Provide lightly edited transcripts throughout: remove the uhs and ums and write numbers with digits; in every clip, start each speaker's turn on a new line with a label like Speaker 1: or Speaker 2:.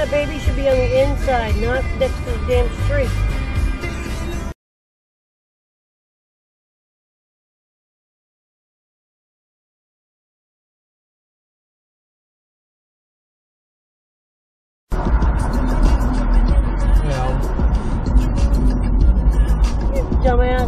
Speaker 1: that baby should be on the inside, not next to the damn street. Dumbass.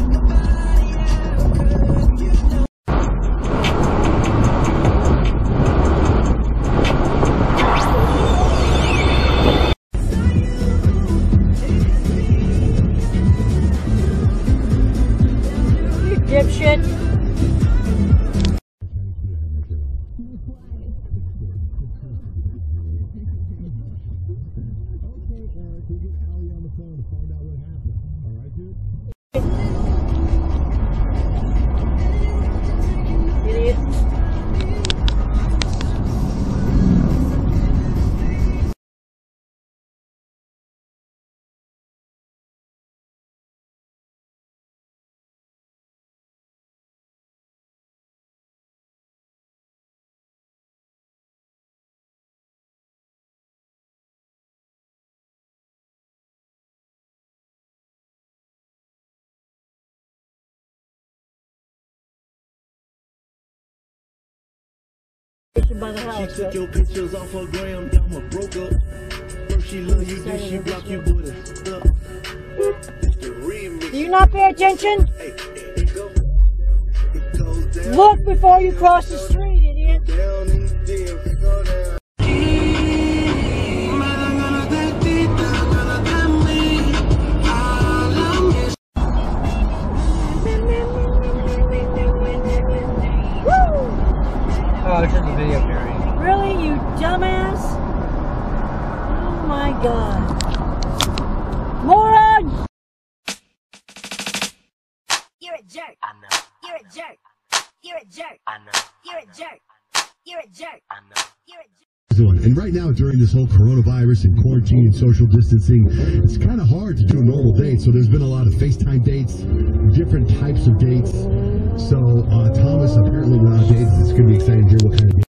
Speaker 1: You dipshit. Idiot. By the house,
Speaker 2: she took your pictures off her gram, I'm a broker. First she love you, then she block you with a
Speaker 1: Do you not pay attention? Look before you cross the street, idiot.
Speaker 3: Oh, it's just a video parody.
Speaker 1: Really, you dumbass? Oh my god. Moron!
Speaker 4: You're a jerk.
Speaker 5: I know.
Speaker 4: You're a jerk. You're a jerk.
Speaker 5: I know.
Speaker 4: You're a jerk. You're a jerk.
Speaker 5: I know.
Speaker 4: You're a jerk.
Speaker 6: And right now, during this whole coronavirus and quarantine and social distancing, it's kind of hard to do a normal date. So there's been a lot of FaceTime dates, different types of dates. So Thomas apparently went on dates. It's going to be exciting to hear what kind of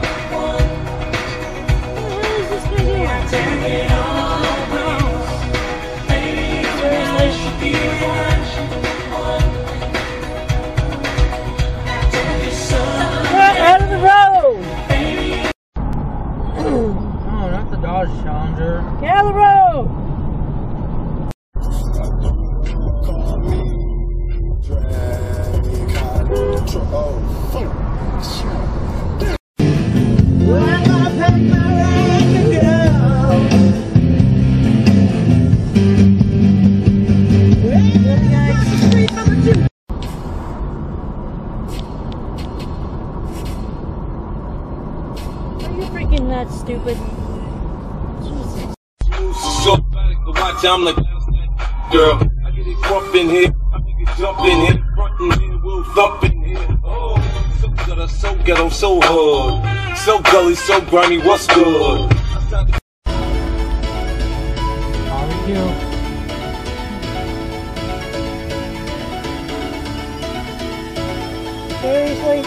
Speaker 3: Challenger.
Speaker 1: Get out of the road! Are you freaking that stupid?
Speaker 7: So watch, I'm like, girl, I get it crump in here, I make it jump in here, front in here, we'll thump in here. Oh, so gutter, so ghetto, so hood, so gully, so grimy, what's good?
Speaker 3: Barbecue.
Speaker 1: Seriously?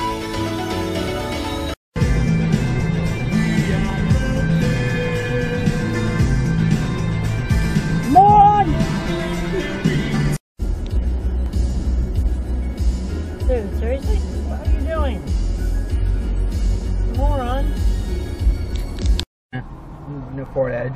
Speaker 1: Dude, seriously? What are you doing? Moron.
Speaker 3: No Ford Edge.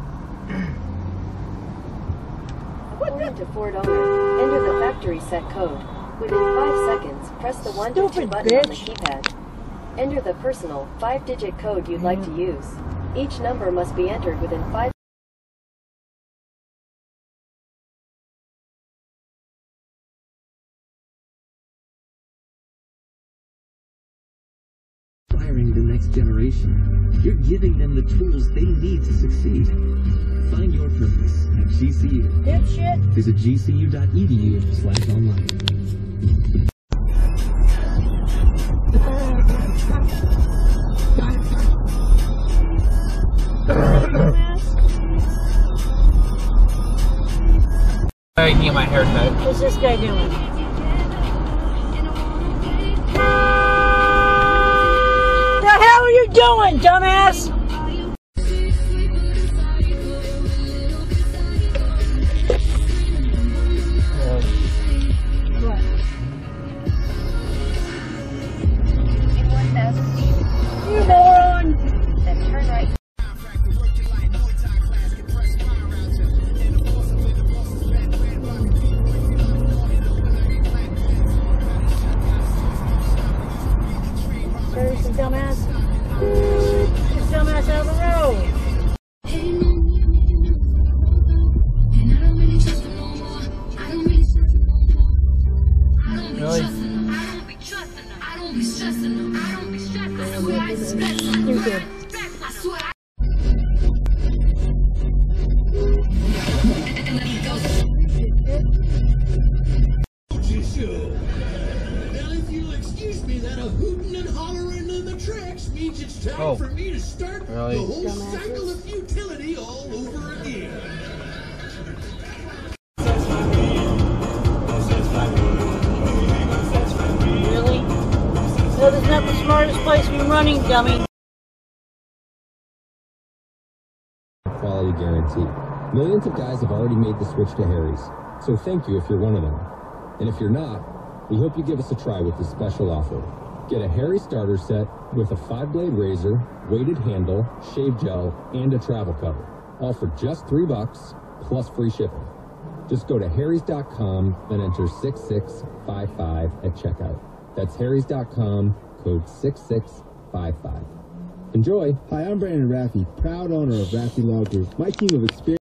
Speaker 8: According to Ford owner, enter the factory set code. Within 5 seconds, press the 1 to 2 button on the keypad. Enter the personal 5-digit code you'd like to use. Each number must be entered within 5
Speaker 9: inspiring the next generation. You're giving them the tools they need to succeed. Find your purpose at GCU.
Speaker 1: Dipshit.
Speaker 9: Visit gcu.edu/online.
Speaker 3: I can get my hair cut.
Speaker 1: What's this guy doing? What the hell are you doing, dumbass? Stupid.
Speaker 2: Now, if you'll excuse me, that a hootin' and hollering of the tracks means it's time for me to start the whole cycle of futility all over again.
Speaker 1: Really? That is not the smartest place to be running, dummy.
Speaker 5: Quality guarantee. Millions of guys have already made the switch to Harry's, so thank you if you're one of them. And if you're not, we hope you give us a try with this special offer. Get a Harry starter set with a 5-blade razor, weighted handle, shave gel, and a travel cover. All for just $3 plus free shipping. Just go to harrys.com and enter 6655 at checkout. That's harrys.com, code 6655. Enjoy!
Speaker 6: Hi, I'm Brandon Raffy, proud owner of Raffy Law Group. My team of experienced